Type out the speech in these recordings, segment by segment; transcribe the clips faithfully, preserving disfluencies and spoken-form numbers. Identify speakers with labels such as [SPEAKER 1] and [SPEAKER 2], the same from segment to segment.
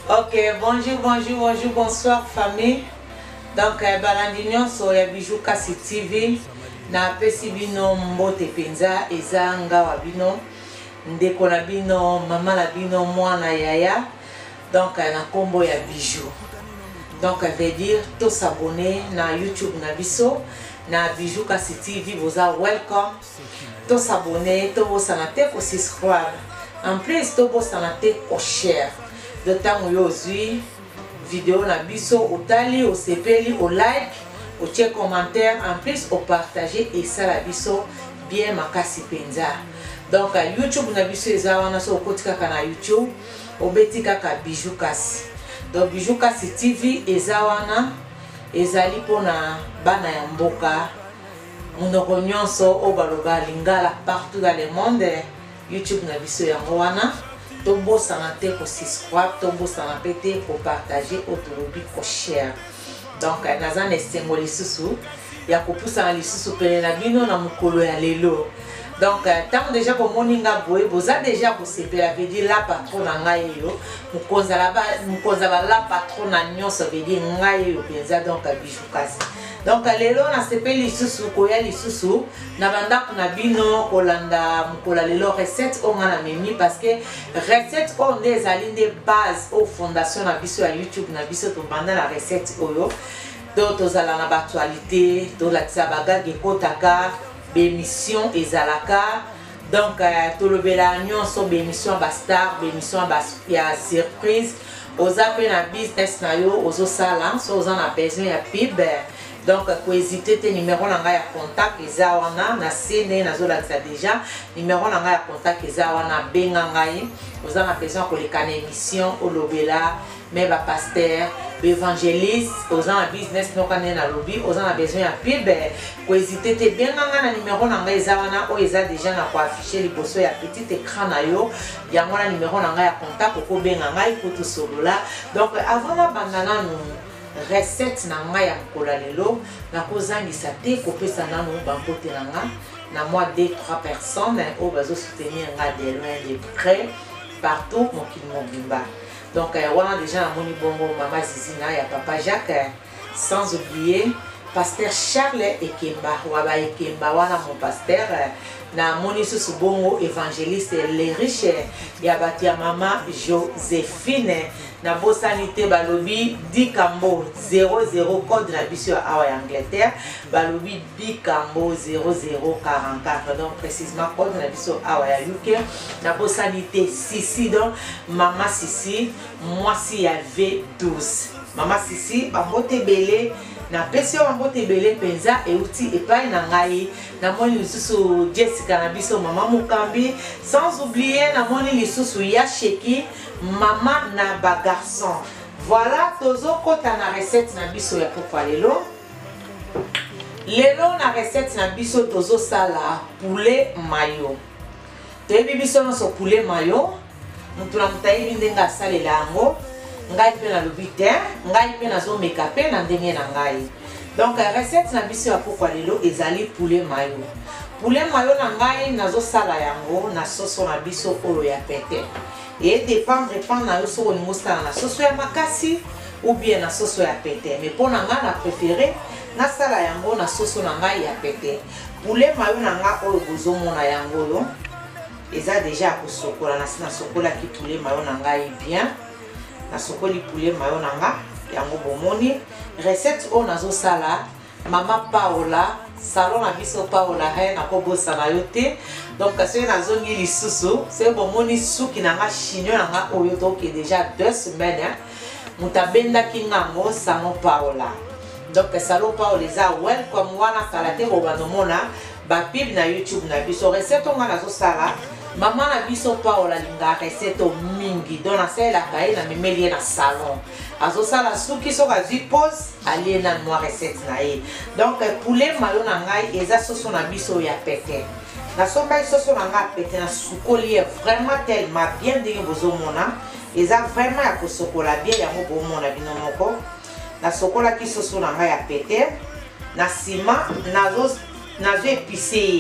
[SPEAKER 1] Ok, bonjour, bonjour, bonjour, bonsoir famille. Donc, balandignon so ya Bijou Kasi T V. Na pesi bino mbote penza eza ngawa bino ndeko na bino mama na bino mwana yaya. Donc na kombo ya Bijou. Donc ça veut dire to s'abonner na YouTube na biso na Bijou Kasi T V, vous êtes welcome. To s'abonner, to vous sanate ko subscribe. En plus to vous sanate ko share. De temps où aujourd'hui vidéo na biso au tali au sepeli au like au check commentaire en plus au partager et ça la biso bien makasi penza. Donc à YouTube na biso eza wana so kotika kana YouTube au betika ka Bijou Kasi. Donc Bijou Kasi T V eza wana ezali pona bana ya mboka monoko nyonso o baloba lingala partout dans le monde. YouTube na biso yango wana Tobo sanate ko subscribe, tobo sanapete ko partager, autorobi ko share. Donc nazan esengo lisusu ya ko pousa lisusu pele na bino na mukolo ya lelo. Donc tant déjà ko moninga boye boza déjà ko sepela veut dire la patron na ngai yo mukonza la ba mukonza ba la patron na nyonso veut dire ngai yo penza. Donc Bijou Kasi. Donc lelo na sepeli lisusu ko ya lisusu na banda kuna bino kolanda mukola lelo recette on na memi parce que recette on des alignes base au fondation na biso ya YouTube na biso to banda la recette oyo do to zala na actualité to la tsabaga ge kotaka bémission ezalaka. Donc to le bela nyonso bémission ba star bémission ba ya surprise oza pe na business na yo ozo sala so oza na besoin ya pib. Donc, pour hésiter, le numéro de contact est na na cene na zola déjà numéro de contact est na bengangai. Vous avez besoin de les émission au lobela, mais ba pasteur, évangéliste, aux en business no kané na lobby, aux en besoin de pub. Pour hésiter, bien na numéro na est na o eza déjà na ko afficher les bosso ya petit écran na yo. Ya ngona numéro na contact ko bengangai ko to solola. Donc, avant la bandana nous recette na nga ya kola lelo na kozangisa te kopesa nanu bambote na nga na moi deux trois personnes au bazo soutenir nga de loin de près partout mokili mobimba. Donc wana déjà na moni bongo mama Zizina ya papa Jacques, sans oublier pasteur Charles Ekemba waba Ekemba wana mon pasteur na moni susu bongo évangéliste les riches ya batia mama Joséphine na bosanité balobi Dikambo zéro zéro code na biso awa ya Angleterre balobi Dikambo zéro zéro quarante-quatre. Donc précisément code na biso awa ya U K na bosanité Sisi. Donc mama Sisi moi si ya V douze mama Sisi bambote belé na pesio bambote belé penza et outil epai na ngai na moni lisusu Jessica na biso mama Mukambi, sans oublier na moni lisusu ya Sheki maman na ba garçon. Voilà tozo kota na recette na biso ya pokwa lelo. Lelo na recette na biso tozo sala poulet mayo. Toyebi biso na so poulet mayo. Mutu na mutayi ndenga salela yango. Ngai pe na lobi te, ngai pe na zo make up na ndenge na ngai. Donc recette na biso ya pokwa lelo ezali poulet mayo. Poulet mayo na ngai nazo sala yango na soso na biso oyo ya pete. Et dépendre dépend na yo so ni mosala na soso ya makasi ou bien na soso ya pete. Mais pour na nga na préféré na sala yango na soso na ngai ya pete. Poulet mayo na nga oyo bozo mona yango yo eza déjà ko sokola na sina sokola ki poulet mayo na ngai bien. Na sokoli poulet mayo na nga yango bomoni recette o nazo sala mama Paola salon na biso Paola he na ko bosa na yo te. Donc kasi na zongi lisusu c'est bomoni suki na nga chignon na nga oyo to ke déjà deux semaines hein mutabenda kingango salon Paola. Donc salon Paola eza welcome wana kalate bo banomona ba pib na YouTube na biso recette nga nazo sala maman na biso Paola linga recette mingi donc na sala kai na memeli na salon azo sala suki so ka zi pose ali na noir recette na ye. Donc poulet mayo na ngai eza soso na biso ya pete na soka soso na nga pete na sukoli vraiment tellement bien dingue bozo mona eza vraiment ya ko sokola bien ya mo bo mona bino moko na sokola ki soso na nga ya pete na sima nazo nazo épicé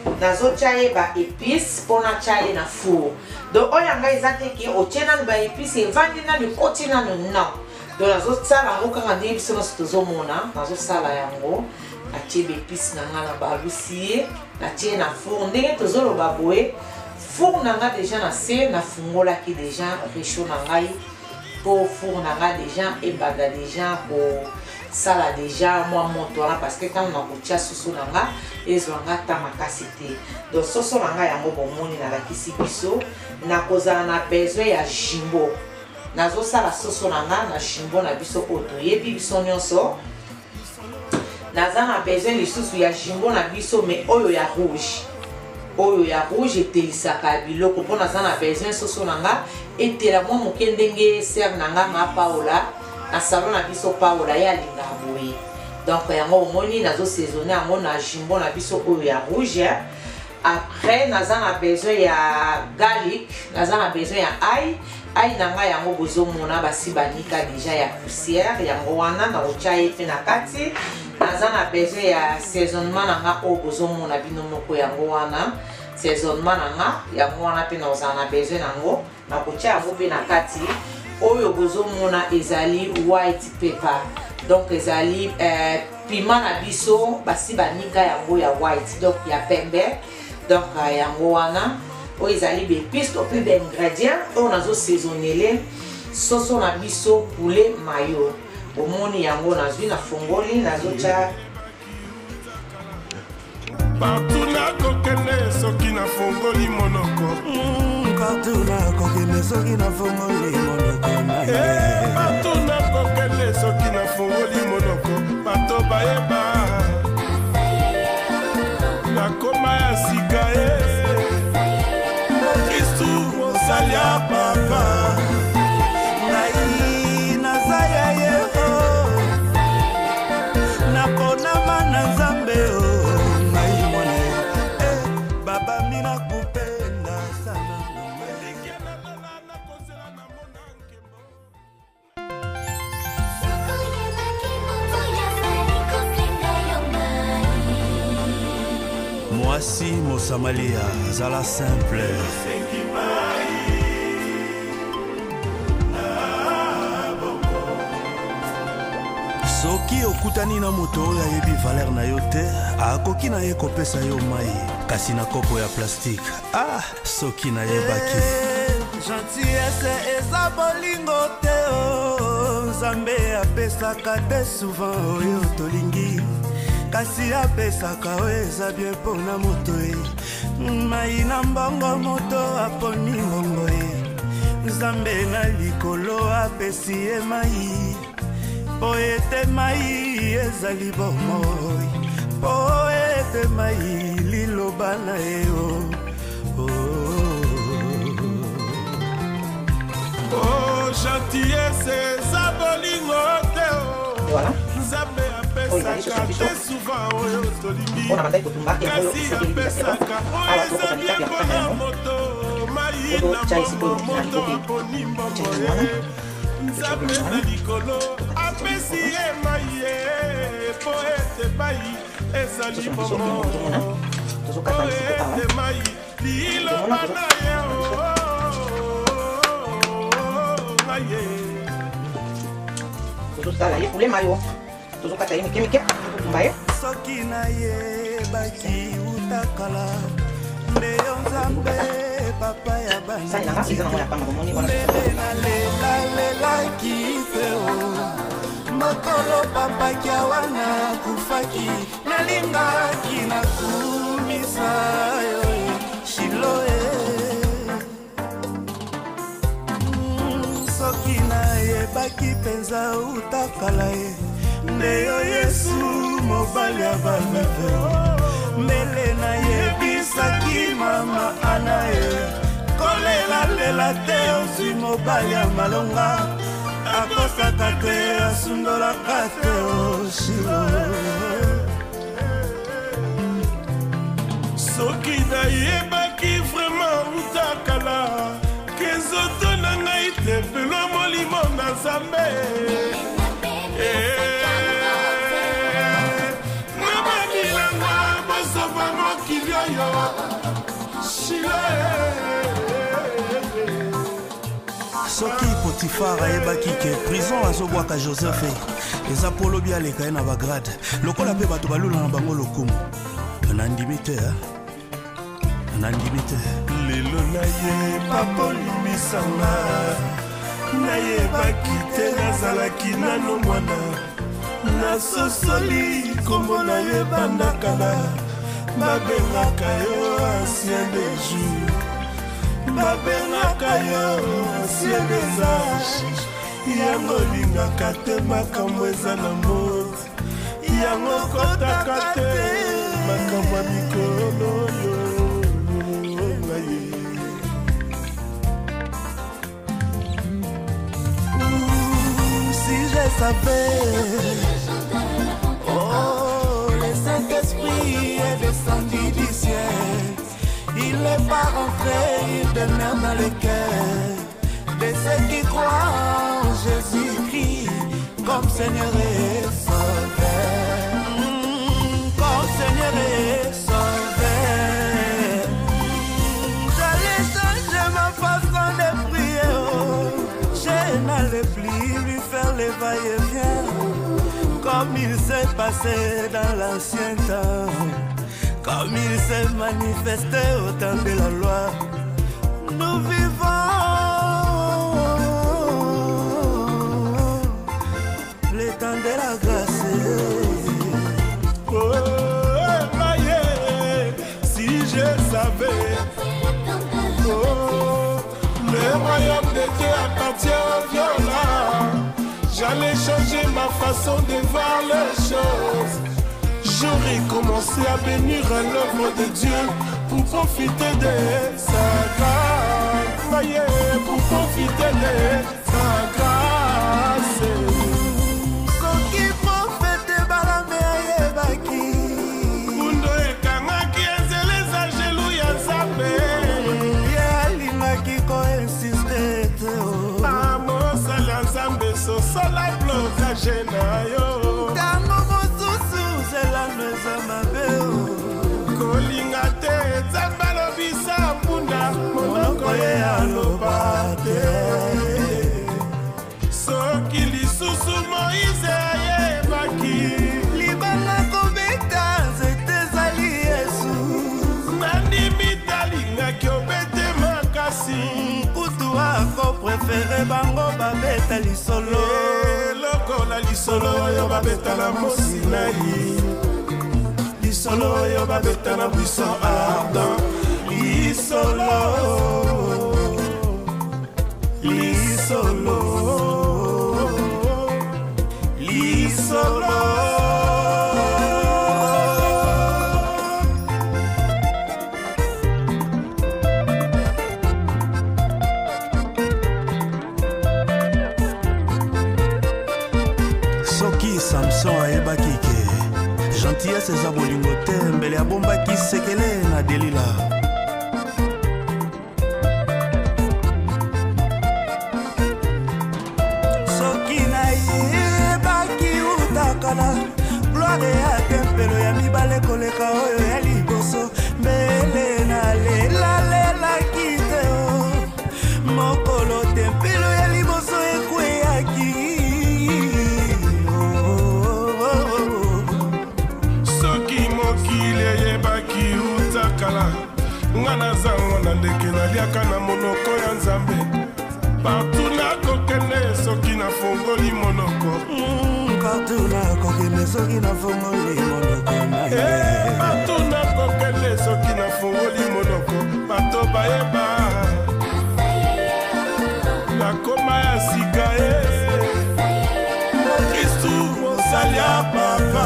[SPEAKER 1] nazo chaye ba épices pour na chaye na four. Donc oya nga ezate ki o chena ba épices et vandina ni kotina no non. Donc nazo sala ngo kanga ndi biso no stozo mona, nazo sala yango. Na tie ba épices na nga na ba lucie, na tie na four ndenge tozolo ba boye. Four na nga déjà na se na fungola ki déjà réchaud na ngai. Pour four na nga déjà et baga déjà pour sala déjà moi moto là parce que quand on a kotia soso na nga ezwanga ta makasité. Donc soso na nga yango bomoni na lakisi biso na kozala na besoin ya jimbo. Nazo sala soso na nga na jimbo na biso oto yebi biso nyonso. Naza na besoin lisusu ya jimbo na biso mais oyo ya rouge. Oyo ya rouge etelisaka biloko mpo naza na besoin soso na nga etela mwa moke ndenge ser na nga ma paola na salon na biso paola ya linga boye. Donc yango omoni nazo saisonner yango na jimbo na biso oyo ya rouge. Après naza na besoin ya garlic, naza na besoin ya ail. Ail na nga yango bozomona basi banika déjà ya poussière yango wana na otia ye pe na kati. Naza na besoin ya saisonnement na nga oyo bozomona bino moko yango wana. Saisonnement na nga yango wana pe naza na besoin nango na kotia yango pe na kati. Oyo bozomona ezali white pepper. Donc ezali euh, piment na biso basi banika yango ya white donc ya pembe. Donc uh, yango wana oyo ezali bépice to pe d'ingrédients oyo nazo saisonner soso na biso poulet mayo. Omoni yango nazwi na fongoli nazotia
[SPEAKER 2] partout na kokende soki na fongoli monoko
[SPEAKER 3] partout na kokende soki na fongoli monoko
[SPEAKER 2] partout na kokende soki na fongoli monoko bato bayeba nakoma ya sika e Kristu mosali ya papa
[SPEAKER 3] ngai nazaya ye nakonama na nzambe ngai mwana baba mina kupenda sana Mwasi Mosamalia zala simple soki okutani na moto oyo ayebi valeur na yo te akoki na ye kopesa yo mai kasi na kopo ya plastique. Ah, soki nayebaki gentillesse eza bolingo te o nzambe apesaka te souvent oyo tolingi kasi apesaka oyo eza bien mpona moto e mai na mbongo moto aponi mbongo e nzambe na likolo apesi ye mai po ete mai ezali bomoi po ete mai liloba na ye o
[SPEAKER 2] oh gentillesse eza bolingo te o nzambe apesaka te souvent oyo tolingi kasi apesaka oyo eza bien mpona moto mai na mbongo moto aponi mbongo ye nzambe na likolo apesi ye mai ye po ete mai ezali bongo po ete mai liloba na ye ngai ye
[SPEAKER 1] tozosala ye poulet mayo tozokata ye mike mike tokotumba ye
[SPEAKER 3] soki nayebaki utakala nde yo nzambe papa ya banalelaki pe o mokolo papaki awana kufaki nalingaki nakumisa yo shiloe soki nayebaki mpenza utakala ye nde yo Yesu mobali ya bameve mbele nayebisaki mama ana ye kolelalela te ozwi mobali ya malonga akosaka te asundolaka te oshilo
[SPEAKER 2] soki nayebaki vraiment utakala ke nzoto na ngai te pelo molimo na nzambe na babilanga bosoba mokili oyo
[SPEAKER 3] Soki Potifar ayebaki ke prison azobwaka Joseph eza polo bia leka na bagrade lokola pe bato balula na bango lokumu nandimi te nandimi te
[SPEAKER 2] lelo naye papolimisanga nayebaki te nazalaki nano mwana nasosoli kombo na yo ebanda kala babengaka yo ancien des jours babengaka yo ancien des âges yango olingaka te makambo eza na mode yango kotaka te makambo ya mikolo oyo ngaye
[SPEAKER 3] si je savais oh le Saint-Esprit est descendu du ciel. Il n'est pas rentré, il demeure dans le cœur de ceux qui croient en Jésus-Christ comme Seigneur et Sauveur. Mmh, comme Seigneur et Sauveur. J'allais changer ma façon de prier. Oh. Je n'allais plus lui faire les va-et-vient comme il s'est passé dans l'ancien temps. Comme il s'est manifesté au temps de la loi, nous vivons le temps de la grâce.
[SPEAKER 2] Oh, maïe, si je savais, oh, le royaume de Dieu appartient au violent, j'allais changer ma façon de voir les choses. J'aurais commencé à bénir l'œuvre de Dieu pour profiter de sa grâce, pour profiter de sa grâce.
[SPEAKER 3] Soki prophète balame ayebaki
[SPEAKER 2] Mundo ekangaki ezeleza jelu ya Nzambe
[SPEAKER 3] yalingaki koinsiste te
[SPEAKER 2] amosala Nzambe sosola blocage na yo kolinga te Nzambe alobisa mpunda monoko ye aloba te soki lisusu Moïse ayebaki
[SPEAKER 3] libanga kobeta nzete ezali Yesu
[SPEAKER 2] nandimi talingaki obete makasi
[SPEAKER 3] kutu ako prefere bango babeta lisolo
[SPEAKER 2] lokola lisolo oyo babeta na Mosinai lisolo oyo babeta na buisson ardent lisolo lisolo lisolo
[SPEAKER 3] soki Samson ayebaki ke gentillesse eza bolingo te mbele abombaki sekele na Delila soki nayebaki utakala gloire ya tempelo ya mibale koleka oyo ya liboso mbele nalelalelaki te mokolo tempelo ya liboso ekweyaki
[SPEAKER 2] nga nazango na ndeke naliaka na monoko ya Nzambe partout nakokende soki nafongoli monoko
[SPEAKER 3] partout nakokende soki nafongoli monoko na ye
[SPEAKER 2] partout nakokende soki nafongoli monoko bato bayeba nakoma ya sika ye Kristu mosali ya papa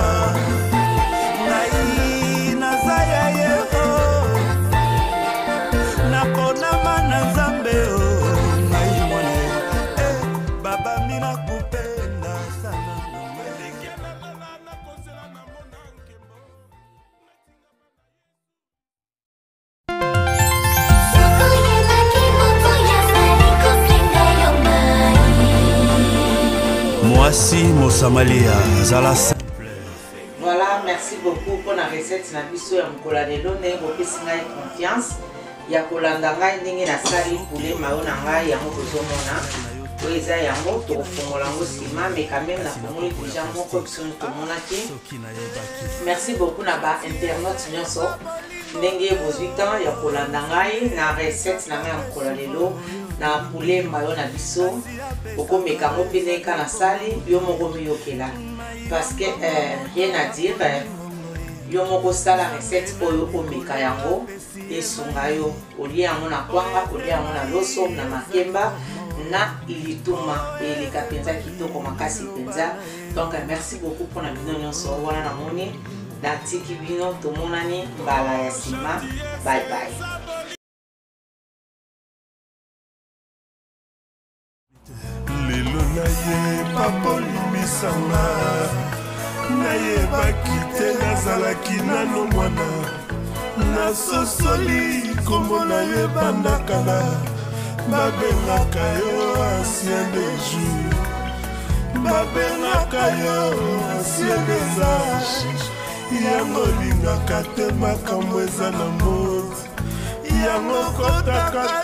[SPEAKER 3] Moasi Mosamalia Zala.
[SPEAKER 1] Voilà, merci beaucoup pour la recette na biso ya mkola lelo ne bopesi ngai confiance ya kolanda ngai ndenge nasali poulet mayo na ngai yango tozomona oyo eza yango tokofongola yango nsima mais quand même nafongoli déjà moko biso tomonaki. Merci beaucoup na ba internaute nyonso ndenge bozwi temps ya kolanda ngai na recette na ngai ya mokolo lelo na poulet mayo na biso okomeka ngo mpe ndenge ka nasali yo moko miyokela parce que euh, rien à dire euh, yo moko sala recette oyo omeka yango esunga yo olia yango na kwanga olia yango na loso na makemba na ilituma eleka penza kitoko makasi penza. Donc merci beaucoup pour na bino nyonso wana na moni natiki bino tomonani mbala ya sima. Bye bye.
[SPEAKER 2] Lelo na ye papolimisanga nayebaki te nazalaki nano mwana nasosoli kombo na yo ebanda kala babengaka yo ancien des jours babengaka yo ancien des âges yango lingaka te makambo eza na moti yango kotaka